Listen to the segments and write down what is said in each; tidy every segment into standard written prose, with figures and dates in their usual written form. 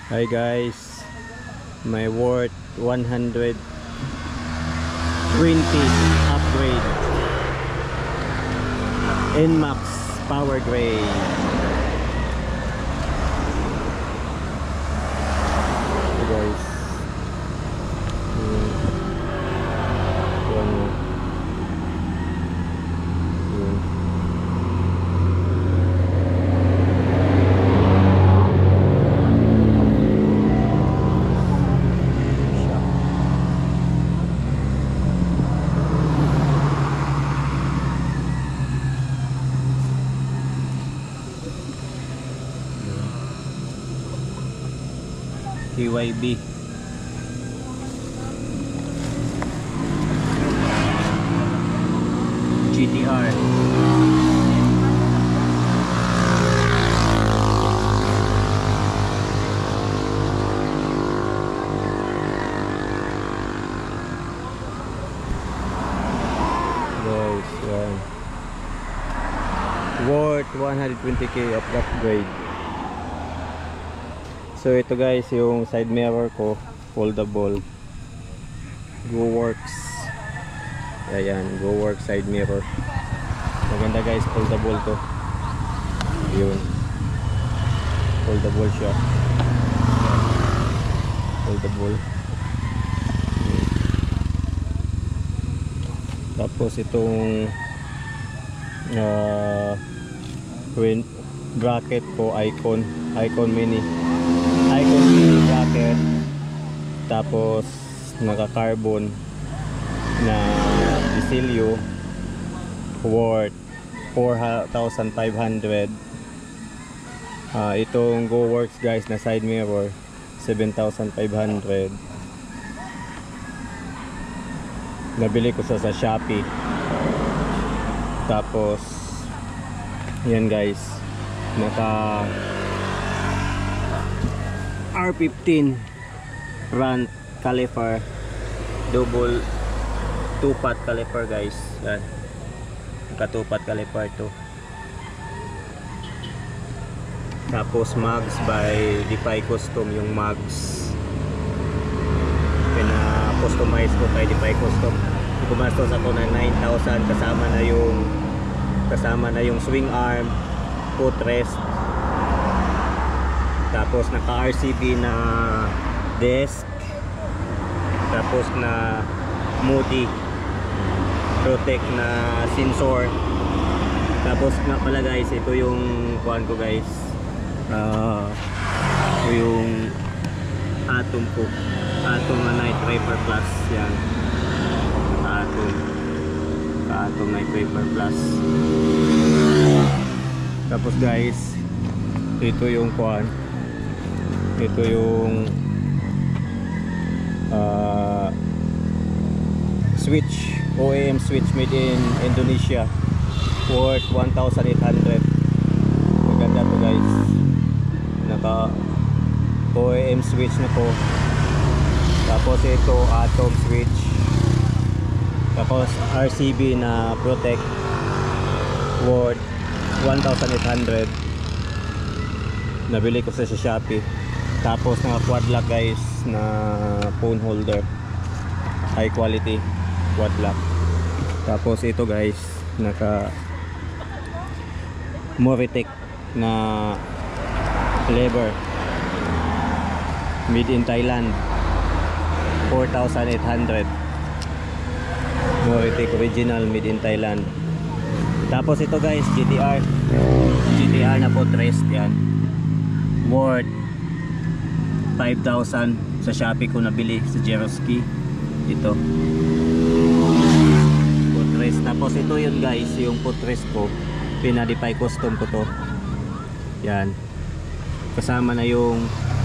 Hi guys, my worth 120 upgrade NMAX power grade. Hey guys, KYB GTR. Guys, yan. Worth 120k of upgrade. So ito guys, yung side mirror ko, foldable, GoWorks. Ayan, GoWorks side mirror. Maganda guys, foldable to. Yun, foldable siya. Foldable. Tapos itong bracket ko, Icon Mini bracket. Tapos naka-carbon na Desilio, worth 4,500. Itong GoWorks guys na side mirror, 7,500. Nabili ko sa Shopee. Tapos yan guys, naka R15 front caliper, double 2-pot caliper guys. Yan, naka 2-pot caliper to. Tapos mags by Defy Custom, yung mags pina-customize ko kay Defy Custom. Gumastos ako ng 9,000 kasama na yung swing arm, footrest. Tapos naka RCB na desk. Tapos na Moody Protect na sensor. Tapos nga pala guys, ito yung kuhan ko guys, ito yung Atom ko, Atom na Night Vapor Plus. Yan, Atom Night Vapor Plus. Tapos guys, ito yung kuhan, ito yung switch, OEM switch made in Indonesia, worth 1,800. Maganda to guys, naka OEM switch na po. Tapos ito Atom switch. Tapos RCB na Protect, worth 1,800. Nabili ko sa Shopee. Tapos mga quad lock guys na phone holder, high quality quad lock. Tapos ito guys, naka Moritech na lever, made in Thailand, 4,800. Moritech original, made in Thailand. Tapos ito guys, GTR na footrest. Yan, worth 5,000. Sa Shopee ko nabili sa Jeroski. Ito footrest. Tapos ito yun guys, yung footrest ko, pina-Defy Custom ko to. Yan, kasama na yung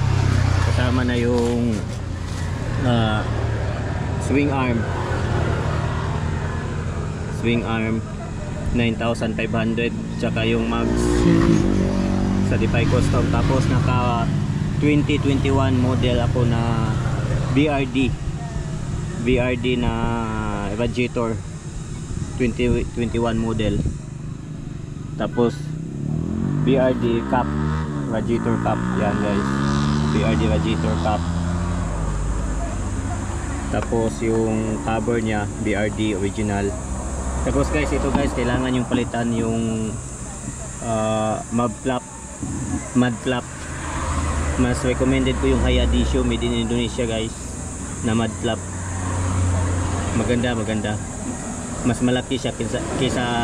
swing arm 9,500, tsaka yung mags sa Defy Custom. Tapos naka 2021 model ako na BRD na radiator, 2021 model. Tapos BRD cap, radiator cap. Yan guys, BRD radiator cap. Tapos yung cover niya BRD original. Tapos guys, ito guys, kailangan yung palitan yung mud flap. Mas recommended ko yung Hayadisho made in Indonesia guys na mud flap. Maganda. Mas malaki siya kaysa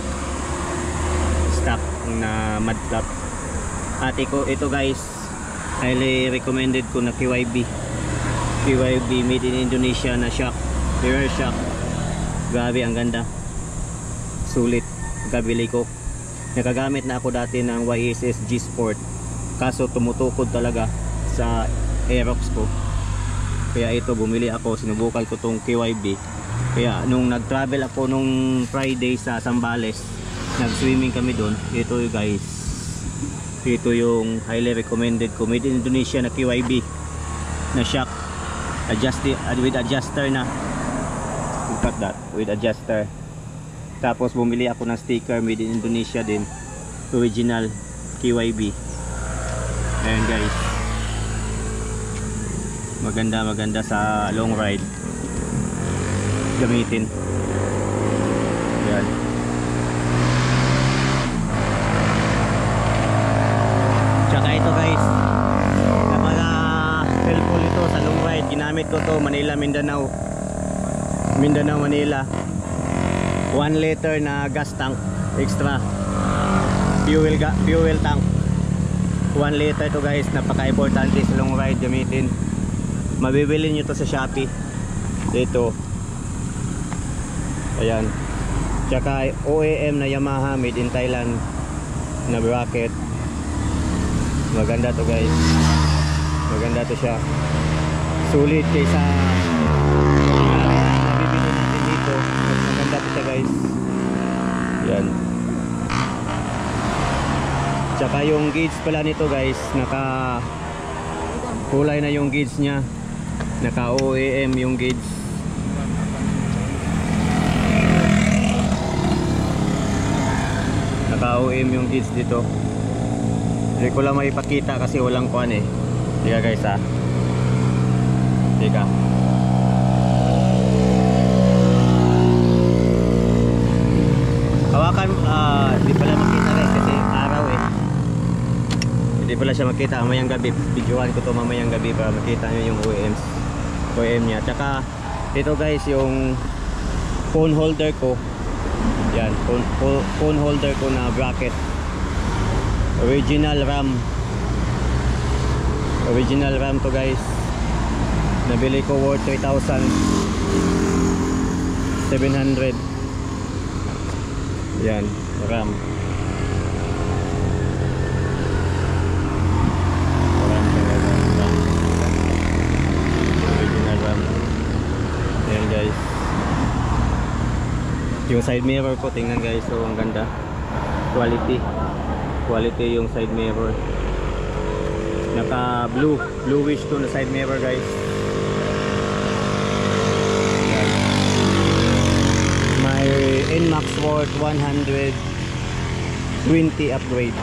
stock na mud flap. At ito guys, highly recommended ko na KYB made in Indonesia na shock, rear shock. Grabe, ang ganda, sulit, kabili ko. Nakagamit na ako dati ng YSS G Sport, kaso tumutukod talaga sa Aerox ko, kaya ito bumili ako, sinubukan ko tong KYB. Kaya nung nag-travel ako nung Friday sa Zambales, nag-swimming kami doon. Ito guys, ito yung highly recommended ko, made in Indonesia na KYB na shock, with adjuster na. Look at that, with adjuster. Tapos bumili ako ng sticker made in Indonesia din, original KYB. Ayan guys, maganda sa long ride gamitin. Ayan. Tsaka ito guys, napaka helpful ito sa long ride. Ginamit ko to Manila, Manila. 1 liter na gas tank extra, fuel tank. 1 liter to guys, napaka-importante sa long ride gamitin. Mabibili nyo to sa Shopee dito. Ayan. Tsaka OEM na Yamaha made in Thailand na bracket. Maganda to guys, maganda to siya, sulit kaysa nabibili natin dito. Maganda to siya guys. Yan. Tsaka yung gauge pala nito guys, naka kulay na yung gauge nya, naka OEM yung gauge. Naka OEM yung gauge dito. Hindi ko lang maipakita kasi walang kuan eh. Teka guys ha, teka. Hawakan, hindi pala makita guys kasi araw eh. Hindi pala siya makita mamayang gabi. Videohan ko to mamayang gabi para makita nyo yung OEM nya. Tsaka ito guys, yung phone holder ko. Yan, phone holder ko na bracket. Original RAM to guys. Nabili ko worth 3,700. Yan, RAM. Original RAM. Yan guys. Yung side mirror ko, tingnan guys, so ang ganda. Quality yung side mirror. Naka bluish to na side mirror guys. My NMAX worth 120 upgrade.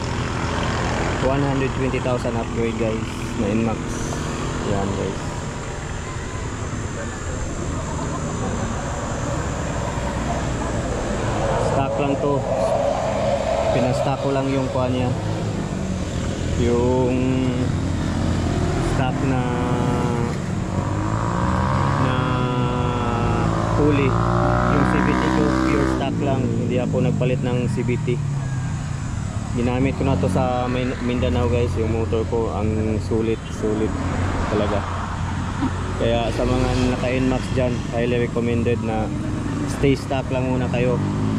120,000 upgrade guys na NMAX. Yan guys. Stock lang to. Pinastock ko lang yung kuha niya, yung stock na pulley. Yung CVT ko pure stock lang, hindi ako nagpalit ng CVT. Ginamit ko na to sa Mindanao guys. Yung motor ko ang sulit talaga. Kaya sa mga naka NMAX dyan, highly recommended na stay stock lang muna kayo.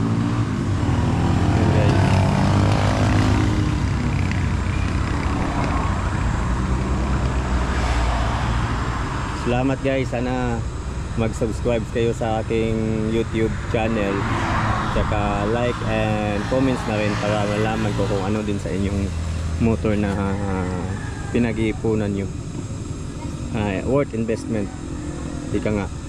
Salamat guys, sana mag-subscribe kayo sa aking YouTube channel. Tsaka like and comments na rin para malaman ko kung ano din sa inyong motor na pinag-iipunan nyo. Worth investment. Ika nga.